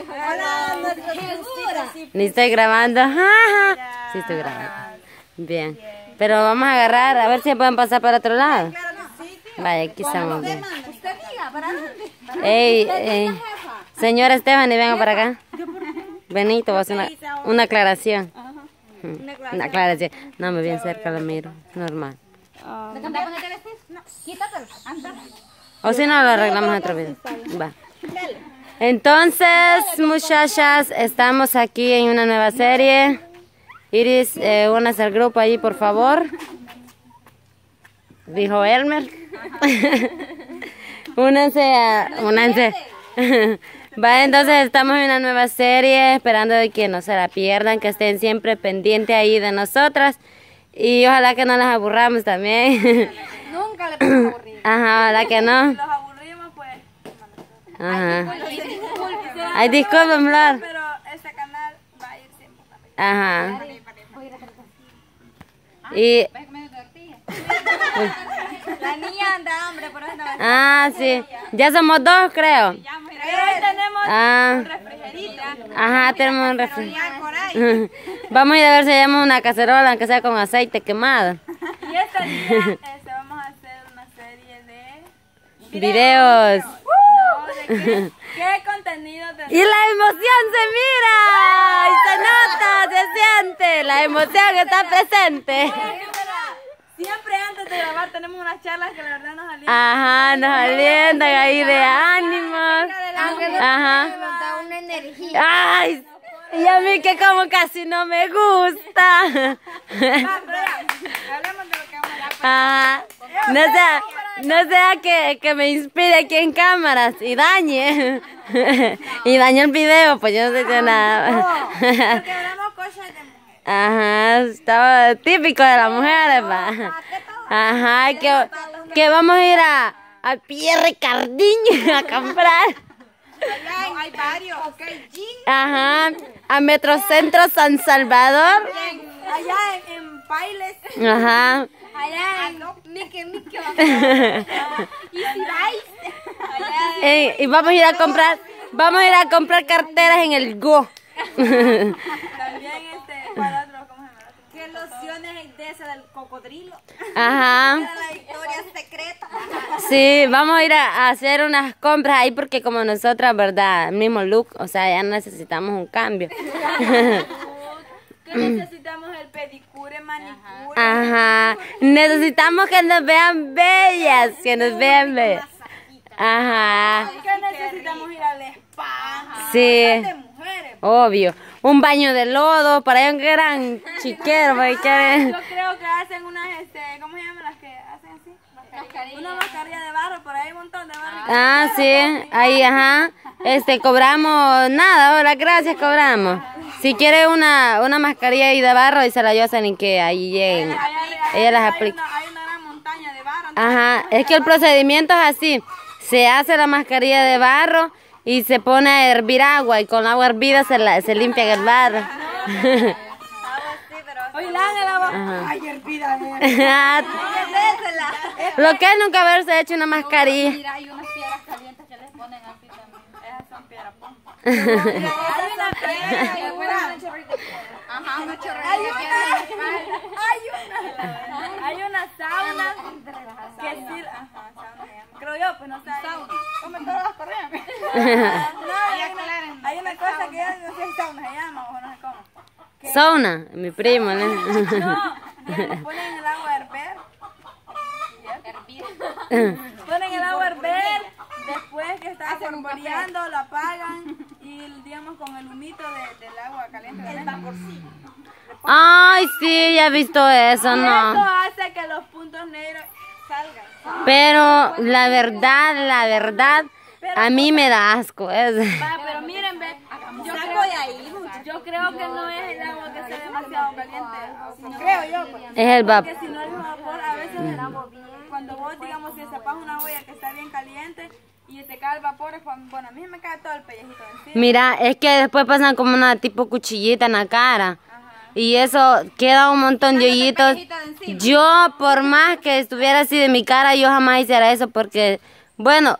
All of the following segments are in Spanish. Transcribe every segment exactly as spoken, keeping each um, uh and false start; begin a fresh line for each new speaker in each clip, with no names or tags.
Ni estoy grabando. Sí estoy grabando. Bien. Pero vamos a agarrar, a ver si pueden pasar para otro lado. Vaya, aquí estamos bien. Ey, ey. Señora Stephanie, venga para acá. Benito, voy a hacer una, una aclaración. Una aclaración. No, me bien cerca la miro. Normal. O si no, lo arreglamos en otro video. Va. Entonces, muchachas, estamos aquí en una nueva serie. Iris, eh, únase al grupo ahí, por favor. Dijo Elmer. Únanse a... Únanse. Va, entonces estamos en una nueva serie, esperando de que no se la pierdan, que estén siempre pendientes ahí de nosotras. Y ojalá que no las aburramos también.
Nunca le podemos aburrir.
Ajá, ojalá que no.
Si los aburrimos, pues...
Ajá.
Ay,
Ay, disculpen, Flor.
pero este canal va a ir siempre también.
Ajá. Y...
La niña anda hambre, por eso no va a estar.
Ah, sí. Ya somos dos, creo.
Pero hoy tenemos
Ah.
un refrigerito.
Ajá, tenemos un refri.
Por ahí.
Vamos a ir a ver si hallamos una cacerola, aunque sea con aceite quemado.
Y este día este, vamos a hacer una serie de...
Videos.
No, ¿de qué, qué contenido tenemos?
Y la emoción se mira. Y se nota, se siente. La emoción está presente.
Siempre antes de grabar tenemos unas charlas que la verdad nos alientan.
Ajá, nos alientan ahí de ánimos. Ajá.
Nos da una energía.
Ay, y a mí que como casi no me gusta.
Hablemos de lo que vamos a hablar.
Ajá. No sea, no sea que, que me inspire aquí en cámaras y dañe. Y dañe el video, pues yo no sé de nada.
Porque hablamos cosas de mujeres.
Ajá, estaba típico de las mujeres, va. Ajá, que, que vamos a ir a, a Pierre Cardin a comprar.
Allá hay varios.
Ajá, a Metrocentro San Salvador.
Allá en, en Pailes.
Ajá.
Allá en Nique Nique. Y si vais.
Ey, y vamos a ir a comprar, vamos a ir a comprar carteras en el Go.
También este, para otros, ¿cómo se llama? ¿Qué lociones de esa del cocodrilo?
Ajá.
La historia secreta.
Sí, vamos a ir a, a hacer unas compras ahí porque como nosotras, ¿verdad? El mismo look, o sea, ya necesitamos un cambio.
Que necesitamos el pedicure, manicure.
Ajá. Necesitamos que nos vean bellas, que nos vean bellas. Ajá.
Que necesitamos ir al spa.
Sí.
De mujeres.
Obvio. Un baño de lodo, para allá un gran chiquero, porque quieren...
Yo creo que hacen unas, este, ¿cómo se llaman las que hacen así? Mascarilla. Una mascarilla de barro, por ahí hay un montón de barro.
Ah, sí, ahí, ajá. Este, cobramos nada, ahora gracias, cobramos. Si quiere una, una mascarilla ahí de barro, y se la llevan en que ahí lleguen.
Allá arriba
Ella las
hay
aplica.
una, hay una gran montaña de barro.
Ajá, es que el procedimiento es así. Se hace la mascarilla de barro y se pone a hervir agua y con agua hervida se, la, se limpia el barro.
Oye, la el agua.
Ajá.
Ay, hervida.
Lo que es nunca haberse hecho una mascarilla.
Mira, hay unas piedras calientes que les ponen así también.
Esas son piedras pompas. Hay una piedra, hay una.
Ajá, una chorrera
Hay
de
una.
piedras.
Hay una. Hay una sauna que sí. Ajá, sauna se llama. Creo yo, pues no sé. Sauna. Come todas las corrientes. No, hay una, hay una cosa que ya no sé si sauna se llama o no sé cómo.
Sauna, mi primo, ¿no?
No, digamos, ponen el agua a hervir. Ponen el agua a hervir, después que está borboreando, lo apagan y digamos con el humito de, del agua caliente. El vaporcito.
Ay, sí, ya he visto eso,
Eso
no.
hace que los puntos negros salgan.
Pero la verdad, la verdad, a mí me da asco eso.
Va, pero miren, ve, yo creo, yo creo que no es el agua que sea demasiado caliente. Sino, creo yo, pues.
Es el vapor.
Porque si no es vapor, a veces el agua bien. Cuando vos, digamos, si sepas una olla que está bien caliente y te cae el vapor, es cuando, bueno, a mí me cae todo el pellejito encima.
Mira, es que después pasan como una tipo cuchillita en la cara.
Ajá.
Y eso queda un montón de hoyitos. Yo, por más que estuviera así de mi cara, yo jamás hiciera eso porque, bueno,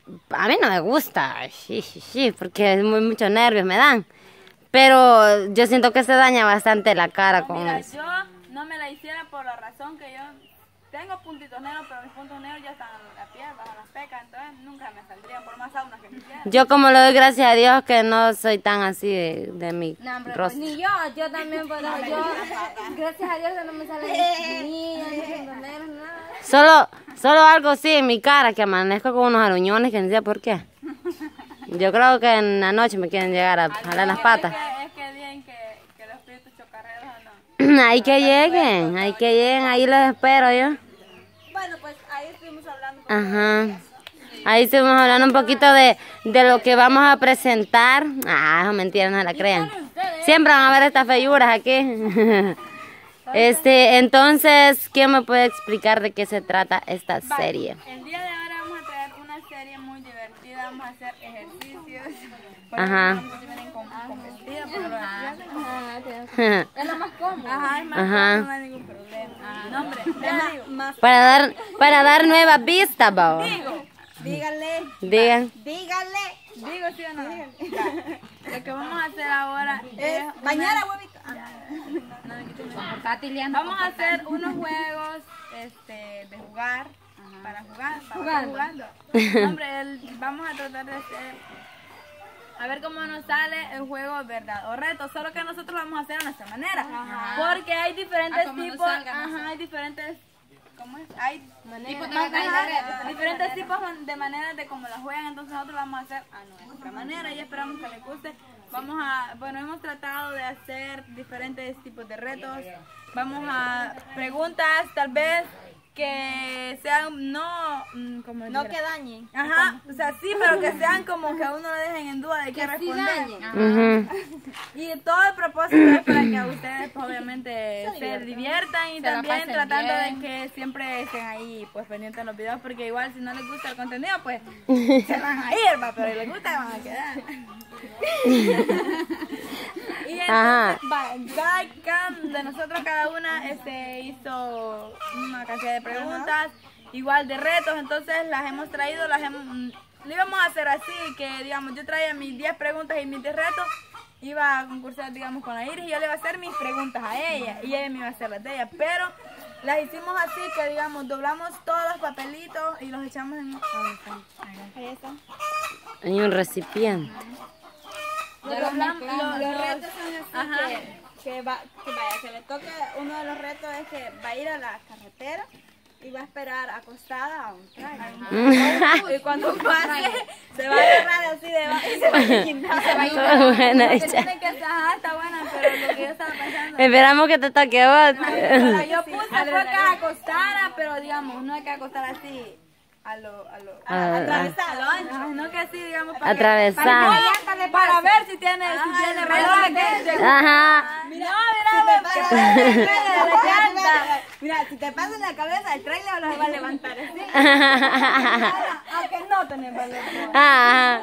a mí no me gusta, sí, sí, sí, porque muy, muchos nervios me dan. Pero yo siento que se daña bastante la cara con
Mira,
eso.
yo no me la hiciera por la razón que yo tengo puntitos negros, pero mis puntos negros ya están en la piel, bajo las pecas, entonces nunca me saldrían por más saunas que quisiera.
Yo como le doy gracias a Dios que no soy tan así de, de mi
No, hombre, pues,
rostro.
ni yo, yo también, pues, no, yo, gracias a Dios que no me salen ni ni puntos negros, nada.
Solo, solo algo sí en mi cara, que amanezco con unos aruñones que no sé por qué. Yo creo que en la noche me quieren llegar a jalar las patas.
Es que, es que dicen que, que los espíritus chocarreros no.
Hay que lleguen, hay que lleguen, ahí los espero yo.
Bueno, pues ahí estuvimos hablando.
Ajá. Ahí estuvimos hablando un poquito de, de lo que vamos a presentar. Ah, no, mentira, no se la crean. Siempre van a ver estas feyuras aquí. Este, entonces, ¿quién me puede explicar de qué se trata esta serie?
El día de ahora vamos a traer una serie muy divertida, vamos a hacer ejercicios. Por
Ajá.
ejemplo, si vienen con, con vestido, porque los
Ajá, es lo más cómodo.
Ajá, es más
Ajá.
cómodo, no hay ningún problema. No, hombre, ya digo.
Para dar, para dar nuevas vistas, babo.
Díganle.
Digan.
Díganle. Digo sí o no. Ya. Lo que vamos a hacer ahora es bañar a huevito. Vamos a hacer unos juegos este, de jugar. Para jugar. Para estar jugando. No, hombre, el- vamos a tratar de hacer. A ver cómo nos sale el juego verdad o reto, solo que nosotros lo vamos a hacer de nuestra manera. Porque hay diferentes tipos, ajá, hay diferentes, ¿cómo es? Hay tipos de ajá, diferentes tipos de maneras de cómo la juegan, entonces nosotros lo vamos a hacer a nuestra manera y esperamos que les guste. Vamos a, bueno, hemos tratado de hacer diferentes tipos de retos, vamos a preguntas tal vez que sean no mm, como
No
dijera.
que dañen.
Ajá, o sea, sí, pero que sean como que a uno le dejen en duda de qué
Sí
responder.
dañen.
Ujú.
Y todo el propósito es para que a ustedes, pues, obviamente, se diviertan y también tratando de que siempre estén ahí, pues, pendientes de los videos, porque igual si no les gusta el contenido, pues, se van a ir, va, pero si les gusta, van a quedar. Y
Ajá.
entonces, va, cada, cada de nosotros, cada una, este, hizo una cantidad de preguntas, igual de retos, entonces las hemos traído, las hemos, mm, lo íbamos a hacer así, que digamos, yo traía mis diez preguntas y mis diez retos, iba a concursar, digamos, con la Iris y yo le iba a hacer mis preguntas a ella y ella me iba a hacer las de ella, pero las hicimos así que, digamos, doblamos todos los papelitos y los echamos en... Ahí está.
Hay un recipiente.
Los, doblamos- los-
Los
los-
retos son así
Ajá.
que, que, va, que vaya, que le toque, uno de los retos es que va a ir a la carretera y va a esperar acostada a un trailer. Y cuando pase, se va a agarrar así de abajo y se va a quitar. Se va a ir.
Todo buena
Que
hecha.
tiene que estar, ajá, está buena, pero lo que yo estaba pensando...
Esperamos que te toque a vos.
Pero yo puse fue que acostara, pero digamos, no hay que acostar así a lo, a lo,
Ah,
atravesar, a lo ancho, Ajá, no que así, digamos, para, que-
Atravesar.
para, para ver si tiene, si tiene reloj de, de-
Ajá.
Mira, mira, mira, mira,
Mira, si te pasa en la cabeza, el trailer lo va a levantar así.
aunque no tenemos valor.
Ajá.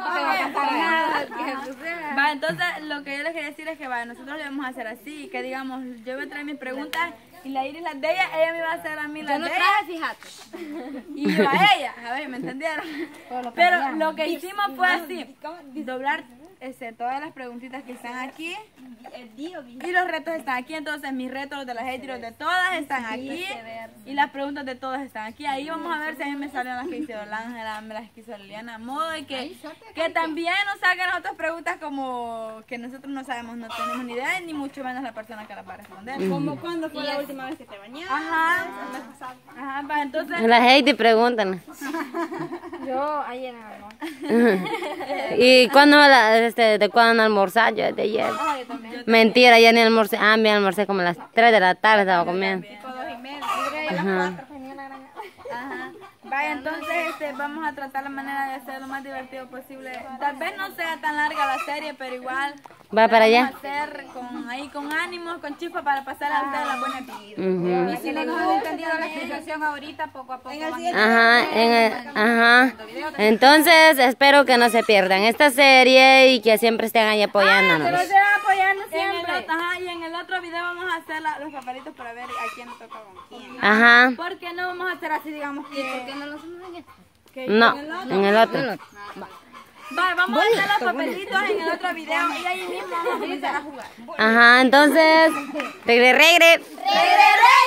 Va, entonces lo que yo les quería decir es que va, nosotros le vamos a hacer así, que digamos, yo voy a traer mis preguntas y la Iris las de ella, ella me va a hacer a mí las
Yo no
de ella.
traje, fíjate.
Y yo a ella, a ver, ¿me entendieron? Pero lo que hicimos fue así, doblar este, todas las preguntitas que están aquí y los retos están aquí, entonces mis retos, los de las H y los de todas están aquí y las preguntas de todas están aquí. Ahí vamos a ver si a mí me salen las que hizo Ángela, las que hizo Liliana, a modo de que, que también nos salgan otras preguntas como que nosotros no sabemos, no tenemos ni idea, ni mucho menos la persona que las va a responder.
Como cuando fue la última vez que te bañaste.
Ajá, ajá, va, entonces...
La Heidi preguntan.
Yo ayer en el amor.
¿Y cuándo la, este, de cuándo almorzar? Yo de ayer.
Ah, yo también.
Mentira, ya ni almorcé. Ah, me almorcé como a las tres de la tarde, estaba comiendo.
Tipo dos y media. Yo llegué a las
Ajá.
cuatro, tenía una gran...
Ajá. Vaya, entonces este, vamos a tratar la manera de hacer lo más divertido posible. Tal vez no sea tan larga la serie, pero igual
Va para allá.
vamos a hacer con, ahí con ánimos, con chispa para pasar a ustedes la buena vida.
Ujú.
Y si no nos han entendido la explicación ahorita, poco a poco van
Ajá, en el- ajá. Entonces espero que no se pierdan esta serie y que siempre estén ahí
Que nos
apoyándonos.
estén apoyando
En el
siempre.
otro-
Ajá, y en el otro video vamos a hacer la- los papelitos para ver a quién le toca con quién.
Ajá.
Porque no vamos a hacer así, digamos
¿Y por qué
que...
no lo hacemos en este?
No, en el otro.
Va, vamos a hacer los papelitos en el otro video y ahí mismo vamos a comenzar a jugar.
Ajá, entonces, regre, regre.
¡Regre, regre!